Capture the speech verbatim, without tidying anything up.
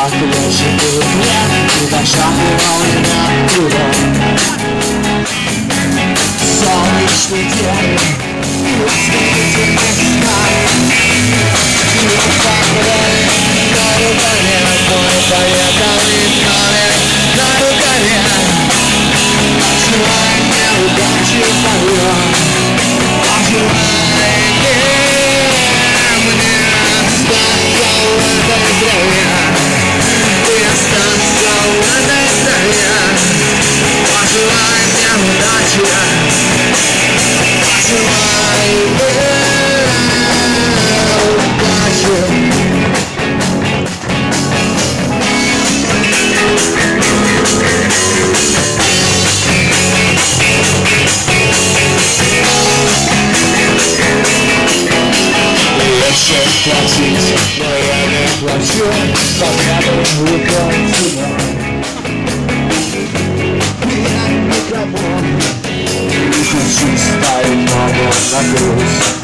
настоящий переплет, и душа переполнена трудом. Солнечный день, и удивительный знак. И он покрывает на рукаве, мой поехал и номер на рукаве. Пожелай мне удачи в моем, пожелай мне остаться в этой стране, и остаться в этой стране. Пожелай мне удачи, пожелай мне удачи. Платить, но я не плачу, пока рукой тебя. Я никого не хочу ставить ногу на груз.